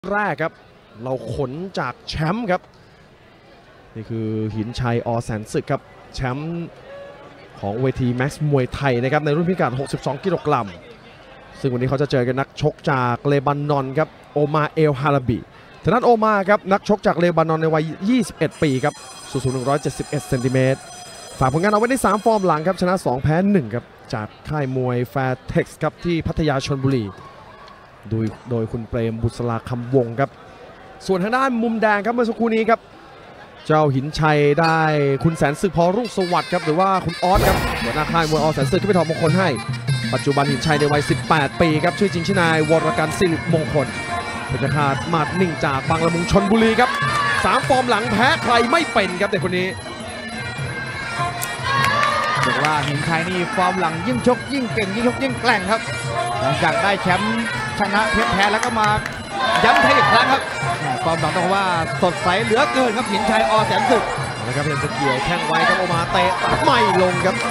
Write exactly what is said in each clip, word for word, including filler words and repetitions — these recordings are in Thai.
แรกครับเราขนจากแชมป์ครับนี่คือหินชัยอแสนศึกครับแชมป์ของเวทีแม็กซ์มวยไทยนะครับในรุ่นพิกัดหกสิบสองกิโลกรัมซึ่งวันนี้เขาจะเจอกันนักชกจากเลบานอนครับโอมาเอลฮาราบีทางด้านโอมาครับนักชกจากเลบานอนในวัยยี่สิบเอ็ดปีครับสูงหนึ่งร้อยเจ็ดสิบเอ็ดเซนติเมตรฝากผลงานเอาไว้ได้สามฟอร์มหลังครับชนะสองแพ้หนึ่งครับจากค่ายมวยแฟร์เท็กซ์ครับที่พัทยาชลบุรีโดยโดยคุณเปรมบุษราคำวงครับส่วนทางด้านมุมแดงครับเมื่อสักครู่นี้ครับเจ้าหินชัยได้คุณแสนศึกพอรุ่งสวัสดิ์ครับหรือว่าคุณออสครับหัวหน้าค่ายมวยอแสนศึกที่ไปถอดมงคลให้ปัจจุบันหินชัยในวัยสิบแปดปีครับชื่อจริงชื่อนายวรกันสิริมงคลเป็นขาดมาดนิ่งจากบางละมุงชลบุรีครับสามฟอร์มหลังแพ้ใครไม่เป็นครับเด็กคนนี้เรียกว่าหินชัยนี่ฟอร์มหลังยิ่งชกยิ่งเก่งยิ่งชกยิ่งแกร่งครับหลังจากได้แชมป์ชนะเพชรแพ้แล้วก็มาย้ำแพ้อีกครั้งครับฟอร์มหลังต้องว่าสดใสเหลือเกินครับหินชัยอแสนศึกนะครับพยายามจะเกี่ยวแข้งไว้ครับโอมาเตะไม่ลงครับ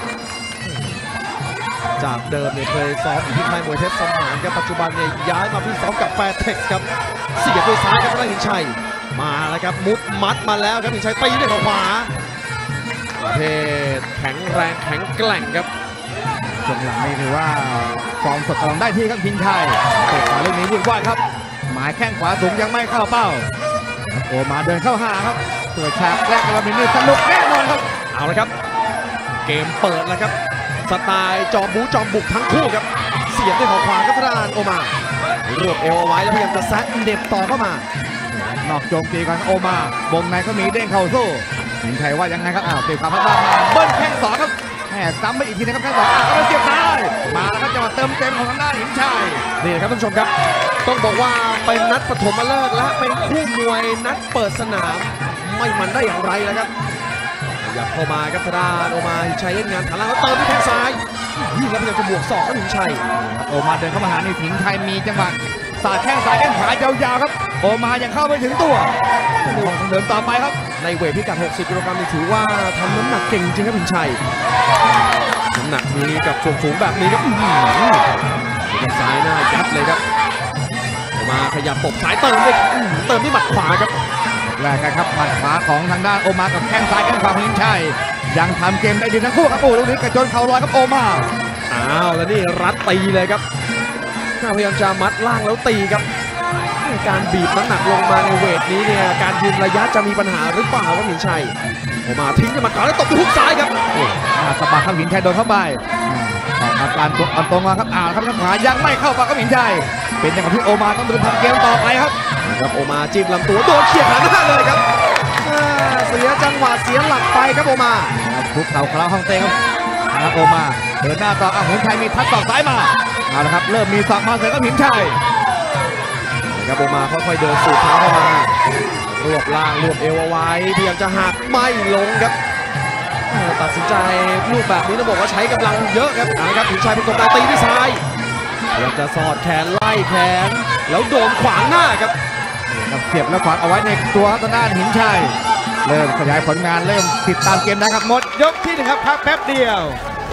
จากเดิมเนี่ยเคยซ้อมอยู่ที่ค่ายมวยเทพสมานครับปัจจุบันเนี่ยย้ายมาพิซ้อมกับแฟร์เท็กซ์ครับเสียบด้วยซ้ายครับทางด้านหินชัยมาแล้วครับมุดมัดมาแล้วครับหินชัยตีด้วยขวาประเภทแข็งแรงแข็งแกร่งครับช่วงหลังนี่ถือว่าฟอร์มสดกำลังได้ที่ครับหินชัยเตะขวาลูกนี้วุ่นวายครับหมายแข้งขวาสูงยังไม่เข้าเป้าโอมาเดินเข้าหาครับตัวฉากแรกกับเราเป็นสนุกแน่นอนครับเอาละครับเกมเปิดแล้วครับสไตล์จอมบูจอมบุกทั้งคู่ครับเสียบด้วยขวาครับทางด้านโอมารวบเอวเอาไว้แล้วพยายามจะแซะเด็บต่อเข้ามานอกโจมตีกันโอมาวงในก็มีเด้งเข่าสู้หินชัยว่ายังไงครับอ้าวเตะขาพัดมาเบิ้ลแข้งสองครับแหมซ้ำไปอีกทีนะครับแข้งสองอ้าวแล้วเสียบซ้ายมาแล้วครับจังหวะเติมเต็มของทางด้านหินชัยนี่นะครับท่านผู้ชมครับต้องบอกว่าเป็นนัดปฐมฤกษ์และเป็นคู่มวยนัดเปิดสนามไม่มันได้อย่างไรแล้วครับอยากเข้ามาครับทางด้านโอมาหินชัยเล่นงานฐานล่างแล้วเติมด้วยแข้งซ้ายยิ่งแล้วพยายามจะบวกศอกครับหินชัยโอมาเดินเข้ามาหานี่หินชัยมีจังหวะสาดแข้งซ้ายแข้งขวายาวๆครับโอมายังเข้าไม่ถึงตัวเดินต่อไปครับในเวทพิกัดหกสิบกิโลกรัมนี่ถือว่าทำน้ำหนักเก่งจริงครับหินชัยน้ำหนักนี้กับส่วนสูงแบบนี้ครับซ้ายหน้ายัดเลยครับโอมาขยับตบซ้ายเติมด้วยเติมที่หมัดขวาครับแรกกันครับหมัดขวาของทางด้านโอมากับแข้งซ้ายแข้งขวาของหินชัยยังทำเกมได้ดีทั้งคู่ครับโอ้ลูกนี้กระโจนเข่าลอยครับโอมาอ้าวแล้วนี่รัดตีเลยครับพยายามจะมัดล่างแล้วตีครับการบีบน้ำหนักลงมาในเวทนี้เนี่ยการยืนระยะจะมีปัญหาหรือเปล่าครับหินชัยโอมาทิ้งด้วยหมัดขวาแล้วตบด้วยฮุกซ้ายครับสะบัดครับหินชัยโดนเข้าไปอาการตกอันตรงมาครับอ่าครับข้างขวายังไม่เข้าปากครับหินชัยเป็นอย่างที่โอมาต้องเดินทำเกมต่อไปครับครับโอมาจิ้มลำตัวโดนเขี่ยขาหน้าเลยครับเสียจังหวะเสียหลักไปครับโอมาทุกเข่าคล้าห้องเตะครับโอมาเดินหน้าต่ออ่ะหินชัยมีทัดต่อซ้ายมาเอาละครับเริ่มมีศอกมาเสร็จก็หินชัยครับโอมาค่อยๆเดินสูดเท้าเข้ามารวบล่างรวบเอวเอาไว้พยายามจะหักไม่ลงครับตัดสินใจลูกแบบนี้ต้องบอกว่าใช้กำลังเยอะครับนะครับหินชัยเป็นกดดันตีด้วยซ้ายพยายามจะสอดแขนไล่แขนแล้วโดนขวางหน้าครับเสียบแล้วขวางเอาไว้ในตัวทางด้านหินชัยเริ่มขยายผลงานเริ่มติดตามเกมนะครับหมดยกที่หนึ่งครับพักแป๊บเดียว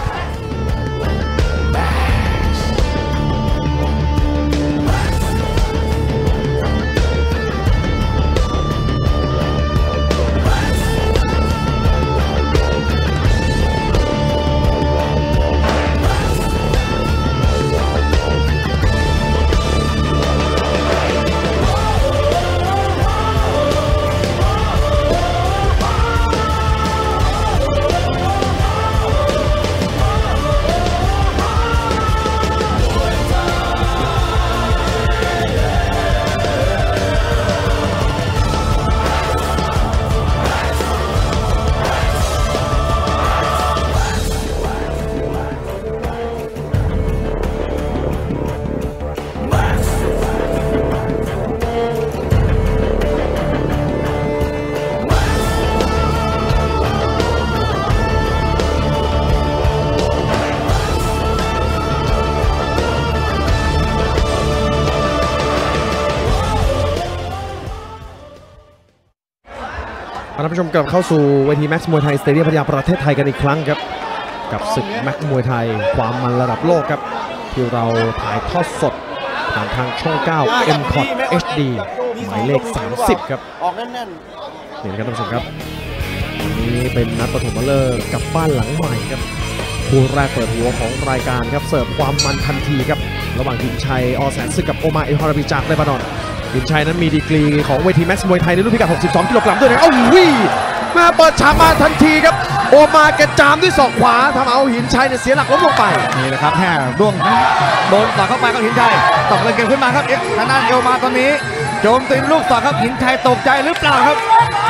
ท่านผู้ชมกลับเข้าสู่เวทีแม็กซ์มวยไทยสเตเดียมพัทยาประเทศไทยกันอีกครั้งครับกับศึกแม็กซ์มวยไทยความมันระดับโลกครับที่เราถ่ายทอดสดผ่านทางช่อง เก้า เอ็ม คอท เอช ดี หมายเลข สามสิบ ครับออกแน่นนี่นะครับท่านผู้ชมครับวันนี้เป็นนัดปฐมฤกษ์กับบ้านหลังใหม่ครับคู่แรกเปิดหัวของรายการครับเสิร์ฟความมันทันทีครับระหว่างหินชัยอแสนศึกกับโอมาเอลฮาราบิจากเลบานอนหินชัยนั้นมีดีกรีของเวทีแม็กซ์มวยไทยในรุ่นพิกัดหกสิบสองกิโลกรัมด้วยนะเอ้าวิ่มาเปิดฉากมาทันทีครับโอมาแกจามด้วยศอกขวาทำเอาหินชัยเนี่ยเสียหลักล้มลงไปนี่แหละครับแห่ร่วงโดนต่อเข้าไปก็หินชัยตบเลยเกมขึ้นมาครับเอ็กซ์ทางด้านเอลมาตอนนี้โจมตีลูกต่อครับหินชัยตกใจหรือเปล่าครับ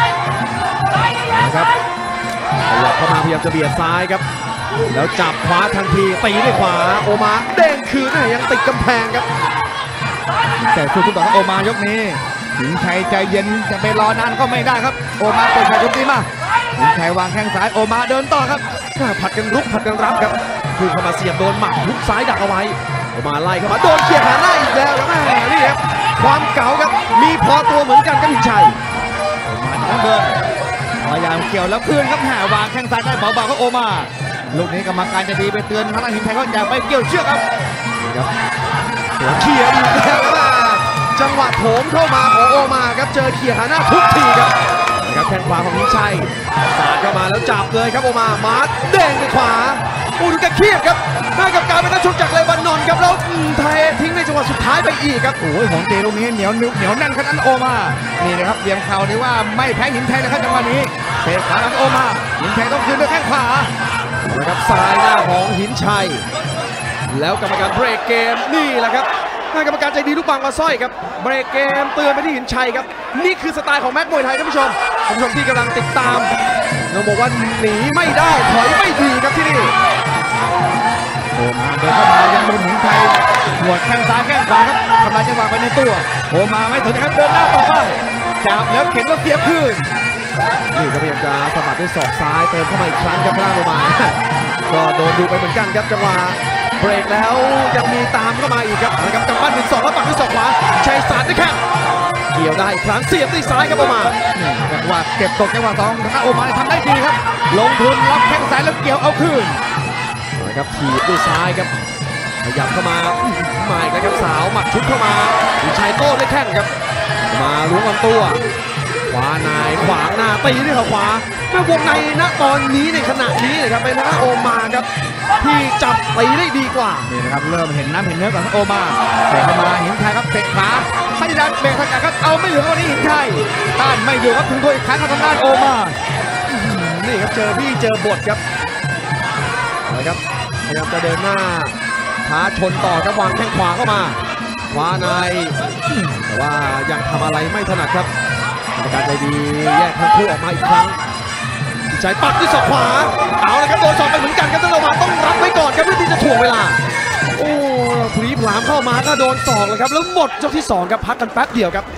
นะครับขยับเข้ามาพยายามจะเบียดซ้ายครับแล้วจับขวาทันทีตีด้วยขวาโอมาเด้งคืนยังติดกำแพงครับแต่สู้ทุกต่อโอมายกนี้หินชัยใจเย็นจะไปรอนานก็ไม่ได้ครับโอมาเปิดฉากโจมตีมาหินชัยวางแข้งซ้ายโอมาเดินต่อครับผัดกันรุกผัดกันรับครับคือเข้ามาเสียบโดนหมัดทุกซ้ายดักเอาไว้โอมาไล่เข้ามาโดนเขี่ยขาหน้าอีกแล้วครับนี่ครับความเก๋าครับมีพอตัวเหมือนกันครับหินชัยโอมาต้องเดินพยายามเกี่ยวแล้วคืนครับแห่วางแข้งซ้ายได้เบาๆก็โอมาลูกนี้กรรมการจะดีไปเตือนทางด้านหินชัยก็อย่าไปเกี่ยวเชือกครับนี่ครับหัวเขี่ยอีกแล้วมาจังหวะโถมเข้ามาของโอมาครับเจอเขี่ยขาหน้าทุกทีครับนะครับแข้งขวาของหินชัยสาดเข้ามาแล้วจับเลยครับโอมามาร์เด้งด้วยขวาอู้ดูแกเคียบครับหน้ากับการเป็นนักชกจากเลบานอนครับแล้วไทยทิ้งในจังหวะสุดท้ายไปอีกครับโอ้ยของเจลูกนี้เหนียวเหนียวแน่นขนาดโอมานี่นะครับเบี่ยงเข่านี่ว่าไม่แพ้หินชัยนะครับจังหวะนี้เตะขาของโอมาหินชัยต้องคืนด้วยแข้งขวานะครับซ้ายหน้าของหินชัยแล้วกรรมการเบรกเกมนี่แหละครับกรรมการใจดีลูกบางมาสร้อยครับเบรกเกมเตือนไปที่หินชัยครับนี่คือสไตล์ของแม็กมวยไทยท่านผู้ชมท่านผู้ชมที่กำลังติดตามเราบอกว่าหนีไม่ได้ถอยไม่ดีครับที่นี่โอมาเดินเข้ามายังโดนหินชัยหัวแข้งซ้ายแข้งขวาครับทำลายจังหวะไปในตัวโอมาไม่ถึงนะครับเดินหน้าต่อไปจับแล้วเข็นแล้วเสียบคืนนี่ก็พยายามจะสะบัดด้วยศอกซ้ายเติมเข้ามาอีกครั้งครับพลาดลงมาก็โดนดูไปเหมือนกันครับจังหวะเบรกแล้วยังมีตามเข้ามาอีกครับนะครับกำปั้นหนึ่งสองแล้วปักด้วยศอกขวาชัยสาดด้วยแข้งเกี่ยวได้อีกครั้งเสียบด้วยซ้ายครับโอมาจังหวะเก็บตกจังหวะสองทางโอมาทำได้ดีครับลงทุนรับแข้งซ้ายแล้วเกี่ยวเอาคืนนะครับถีบด้วยซ้ายครับขยับเข้ามาหมายครับสาวหมัดชุดเข้ามาหินชัยโต้ด้วยแข้งครับมาล้วงลำตัวขวานายขวางหน้าตีด้วยขวาแม่วงในณตอนนี้ในขณะนี้นะครับเป็นทางโอมาครับที่จับตีได้ดีกว่านี่นะครับเริ่มเห็นน้ำเห็นเนื้อของโอมาเตะเข้ามาหินชัยครับเตะขาพยายามเบรกทางการครับเอาไม่อยู่วันนี้หินชัยต้านไม่อยู่ครับถึงตัวอีกครั้งทางด้านโอมานี่ครับเจอพี่เจอบทครับอะไรครับพยายามจะเดินหน้าท้าชนต่อครับวางแข้งขวาเข้ามาขวานายแต่ว่ายังทำอะไรไม่ถนัดครับกรรมการใจดีแยกทั้งคู่ออกมาอีกครั้งใจปัดด้วยศอกขวาเอาละครับโดนศอกไปเหมือนกันครับต้องระวังต้องรับไว้ก่อนครับเพื่อที่จะถ่วงเวลาโอ้พรีพลามเข้ามาก็โดนศอกเลยครับแล้วหมดยกที่สองครับพักกันแป๊บเดียวครับ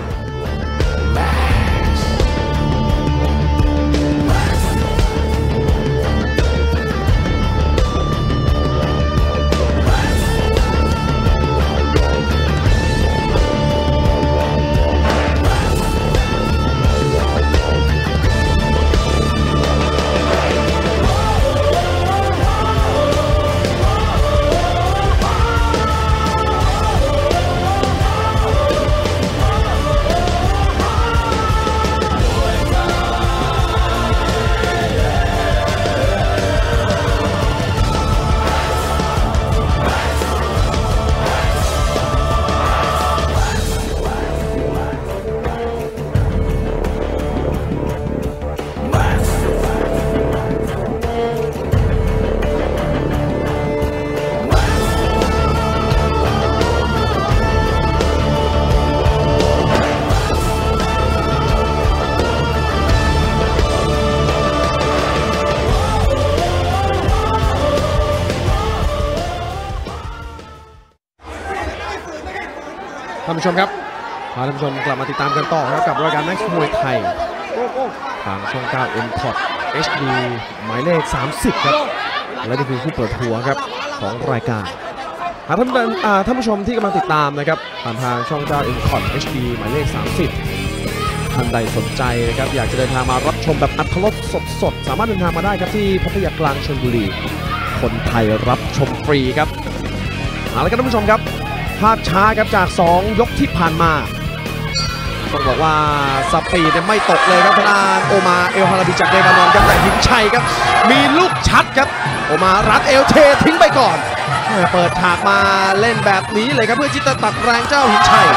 ท่านผู้ชมครับพาท่านผู้ชมกลับมาติดตามกันต่อครับกับรายการแม็กซ์มวยไทยทางช่อง เก้า เอ็ม คอท เอช ดี หมายเลข สามสิบ ครับและนี่คือผู้เปิดหัวครับของรายการหากท่านท่านผู้ชมที่กำลังติดตามนะครับผ่านทางช่อง เก้า เอ็ม คอท เอช ดี หมายเลข สามสิบ ท่านใดสนใจนะครับอยากจะเดินทางมารับชมแบบอัตรสสดๆสามารถเดินทางมาได้ครับที่พัทยากลางชลบุรีคนไทยรับชมฟรีครับเอาละครับท่านผู้ชมครับภาพช้าครับจากสองยกที่ผ่านมาต้องบอกว่าสปีดไม่ตกเลยครับทางด้านโอมาเอลฮาราบิจากเลบานอนครับแต่หินชัยครับมีลูกชัดครับโอมารัดเอลเททิ้งไปก่อนเปิดฉากมาเล่นแบบนี้เลยครับเพื่อที่จะตัดแรงเจ้าหินชัย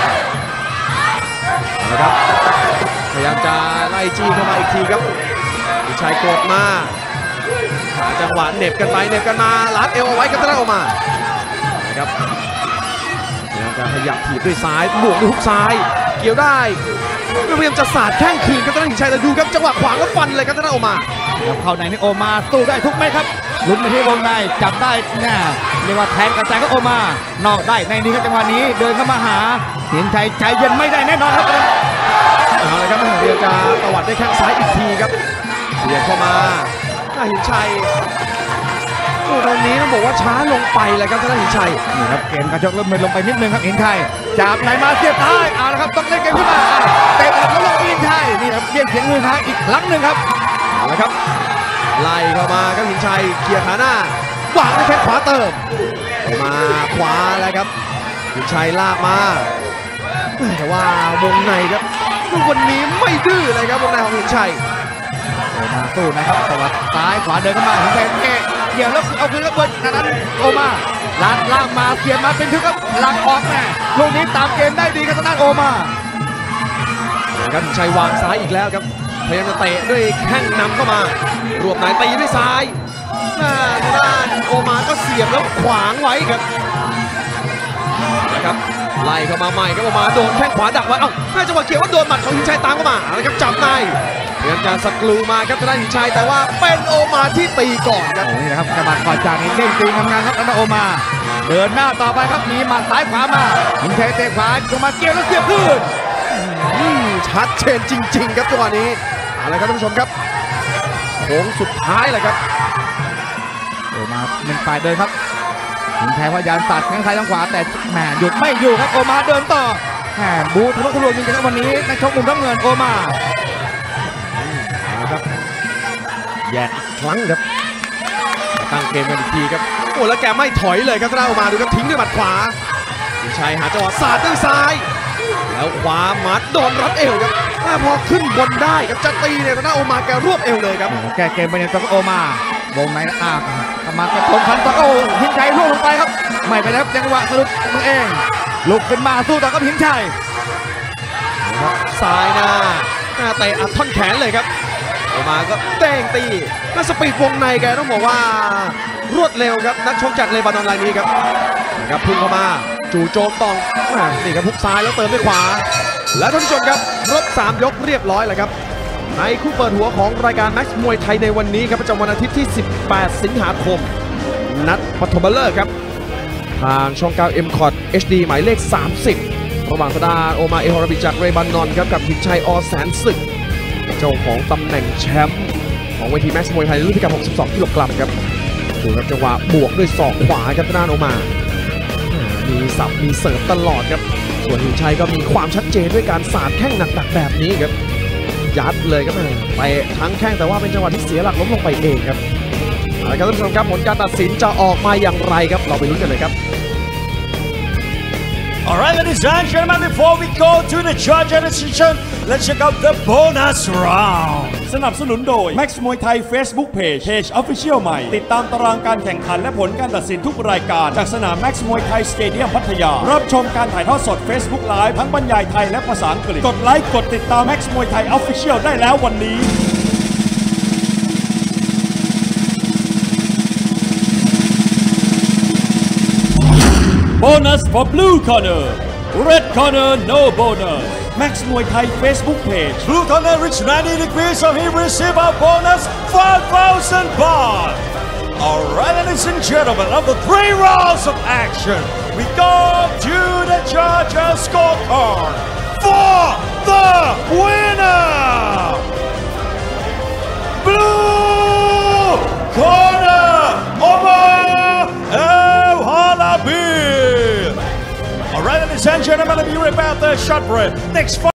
นะครับพยายามจะไล่จี้เข้ามาอีกทีครับหินชัยกดมาหาจังหวะเหน็บกันไปเหน็บกันมารัดเอวเอาไว้ครับทางด้านโอมานะครับพยายามจะขยับถีบด้วยซ้ายบวกด้วยฮุกซ้ายเกี่ยวได้พยายามจะสาดแข้งคืนครับทางด้านหินชัยแต่ดูครับจังหวะขวางแล้วฟันเลยครับทางด้านโอมาเข้าในนี่โอมาสู้ได้ทุกเม็ดครับลุ้นไปที่วงในจับได้แน่เรียกว่าแทงกระจายก็โอมานอกได้ในนี้ครับจังหวะนี้เดินเข้ามาหาหินชัยใจเย็นไม่ได้แน่นอนครับเอาเลยครับเรียกจะตวัดได้แข้งซ้ายอีกทีครับเบียดเข้ามาหินชัยตอนนี้ต้องบอกว่าช้าลงไปเลยครับทางด้านหินชัยนี่ครับเกมกระจกเริ่มเดินลงไปนิดนึงครับหินชัยจับไหนมาเสียบท้ายเอาละครับต้องเล่นเกมขึ้นมาเตะออกแล้วลงหินชัยนี่ครับเรียกเสียงมือท้ายอีกครั้งหนึ่งครับเอาละครับไล่เข้ามาครับหินชัยเขี่ยขาหน้าวางด้วยแข้งขวาเติมมาขวาแล้วครับหินชัยลากมาแต่ว่าวงในครับวันนี้ไม่ดื้อเลยครับวงในของหินชัยมาสู้นะครับแต่ว่าซ้ายขวาเดินเข้ามาหินชัยเกะเกี่ยวแล้วเอาคืนครับเบิร์ดนั้นโอมาลากลากมาเสียบมาเป็นทึกครับหลังออกแม่ลูกนี้ตามเกมได้ดีครับทางด้านโอมาครับหินชัยวางซ้ายอีกแล้วครับพยายามจะเตะด้วยแข้งนำเข้ามารวบไหนตีด้วยซ้ายทางด้านโอมาก็เสียบแล้วขวางไว้ครับนะครับไล่เข้ามาใหม่ครับโอมาโดนแข้งขวาดักไว้เอ้าแม่จังหวะเกี่ยวว่าโดนหมัดของหินชัยตามเข้ามาอะไรครับจับในพยายามจะสกรูมาครับทางด้านหินชัยแต่ว่าเป็นโอมาที่ตีก่อนครับนี่นะครับกระบาดก่อนจากนี้เด้งตีทำงานครับทางด้านโอมาเดินหน้าต่อไปครับมีหมัดซ้ายขวามาหินชัยเตะขวาลงมาเกี่ยวแล้วเสียบขึ้นชัดเจนจริงๆครับจังหวะนี้อะไรครับท่านผู้ชมครับโค้งสุดท้ายแหละครับโอมาเป็นฝ่ายเดินครับหินชัยพยายามตัดทั้งซ้ายทั้งขวาแต่แหมหยุดไม่อยู่ครับโอมาเดินต่อแหมบูทะลุทะลวงจริงๆครับวันนี้นักชกมุมน้ำเงินโอมาครับแย่อีกครั้งครับตั้งเกมกันอีกทีครับโอ้แล้วแกไม่ถอยเลยครับทางด้านโอมาดูครับทิ้งด้วยหมัดขวาหินชัยหาจังหวะสาดด้วยซ้ายแล้วขวามัดโดนรัดเอวครับพอขึ้นบนได้ครับจะตีเนี่ยทางด้านโอมาแกรวบเอวเลยครับแกเกมไปเนี่ยตัวโอมาวงในอ่ากมากระทนพันตัวโอ้หินชัยล่วงลงไปครับไม่ไปแล้วจังหวะสรุปตัวเองลุกขึ้นมาสู้ต่อกับหินชัยซ้ายหน้าหน้าเตะอัดท่อนแขนเลยครับโอมาก็เต้งตีแล้วสปีดวงในแกต้องบอกว่ารวดเร็วครับนักชกจากเลบานอนรายนี้ครับนะครับพุ่งเข้ามาจู่โจมตองนี่ครับพุกซ้ายแล้วเติมด้วยขวาและท่านผู้ชมครับครบสามยกเรียบร้อยแล้วครับในคู่เปิดหัวของรายการแม็กซ์มวยไทยในวันนี้ครับประจำวันอาทิตย์ที่สิบแปดสิงหาคมนัดปฐมฤกษ์ครับทางช่อง เก้า เอ็ม คอร์ด เอช ดี หมายเลขสามสิบระหว่างทางด้านโอมาเอลฮาราบิจากเลบานอนครับกับหินชัยอแสนศึกเจ้าของตำแหน่งแชมป์ของเวทีแม็กซ์มวยไทยรุ่นพิกัดหกสิบสองกิโลกรัมครับดูครับจังหวะบวกด้วยศอกขวาครับทางด้านโอมามีสับมีเสิร์ฟตลอดครับส่วนหินชัยก็มีความชัดเจนด้วยการสาดแข้งหนักๆแบบนี้ครับยัดเลยครับไปทั้งแข้งแต่ว่าเป็นจังหวะที่เสียหลักล้มลงไปเองครับเอาละครับท่านผู้ชมครับผลการตัดสินจะออกมาอย่างไรครับเราไปลุ้นกันเลยครับ Alright, ladies and gentlemen, before we go to the judge decision, let's check out the bonus round. สนับสนุนโดย Max Muay Thai Facebook Page Page Official ใหม่ติดตามตารางการแข่งขันและผลการตัดสินทุกรายการจากสนาม Max Muay Thai Stadium พัทยารับชมการถ่ายทอดสด Facebook Live ทั้งบรรยายไทยและภาษาอังกฤษกดไลค์กดติดตาม Max Muay Thai Official ได้แล้ววันนี้ Bonus for blue corner, red corner no bonus. Max Muay Thai Facebook page. Blue corner reach ninety degrees, so he receive a bonus five thousand baht. Alright, ladies and gentlemen, after three rounds of action, we go to the judges' scorecard for the winner. Blue corner, Omar El Halabi. Alright, ladies and gentlemen, let me rip out the shot break. Next fight.